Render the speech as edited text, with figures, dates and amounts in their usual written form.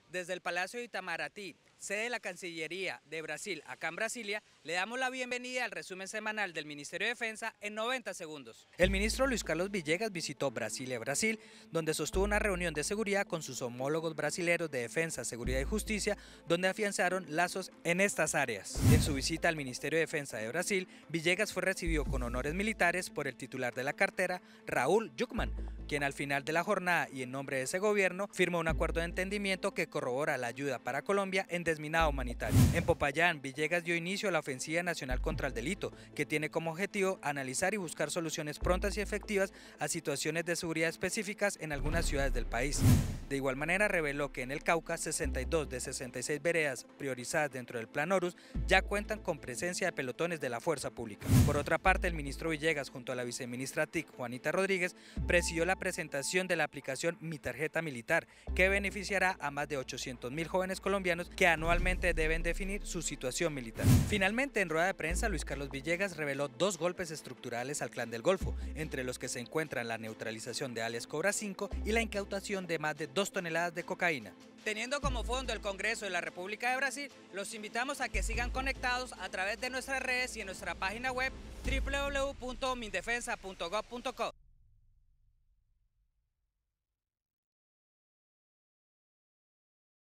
Desde el Palacio de Itamaraty, sede de la Cancillería de Brasil, acá en Brasilia, le damos la bienvenida al resumen semanal del Ministerio de Defensa en 90 segundos. El ministro Luis Carlos Villegas visitó Brasilia, Brasil, donde sostuvo una reunión de seguridad con sus homólogos brasileños de Defensa, Seguridad y Justicia, donde afianzaron lazos en estas áreas. En su visita al Ministerio de Defensa de Brasil, Villegas fue recibido con honores militares por el titular de la cartera, Raúl Jungmann, quien al final de la jornada y en nombre de ese gobierno firmó un acuerdo de entendimiento que corrobora la ayuda para Colombia en desminado humanitario. En Popayán, Villegas dio inicio a la Ofensiva Nacional contra el Delito, que tiene como objetivo analizar y buscar soluciones prontas y efectivas a situaciones de seguridad específicas en algunas ciudades del país. De igual manera, reveló que en el Cauca, 62 de 66 veredas priorizadas dentro del Plan Horus ya cuentan con presencia de pelotones de la fuerza pública. Por otra parte, el ministro Villegas, junto a la viceministra TIC, Juanita Rodríguez, presidió la presentación de la aplicación Mi Tarjeta Militar, que beneficiará a más de 800.000 jóvenes colombianos que anualmente deben definir su situación militar. Finalmente, en rueda de prensa, Luis Carlos Villegas reveló 2 golpes estructurales al Clan del Golfo, entre los que se encuentran la neutralización de alias Cobra 5 y la incautación de más de 2 toneladas de cocaína. Teniendo como fondo el Congreso de la República de Brasil, los invitamos a que sigan conectados a través de nuestras redes y en nuestra página web www.mindefensa.gov.co.